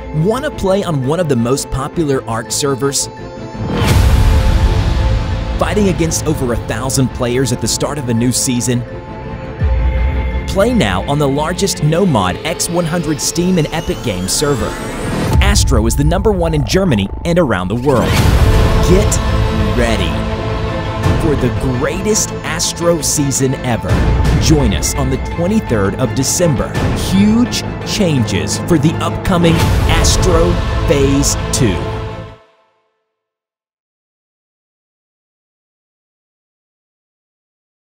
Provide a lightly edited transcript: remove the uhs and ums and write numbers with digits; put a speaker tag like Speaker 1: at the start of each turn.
Speaker 1: Want to play on one of the most popular ARK servers? Fighting against over 1,000 players at the start of a new season? Play now on the largest no-mod X100 Steam and Epicgames server. Astro is the #1 in Germany and around the world. Get ready for the greatest Astro season ever. Join us on the 23rd of December. Huge changes for the upcoming Astro Phase 2.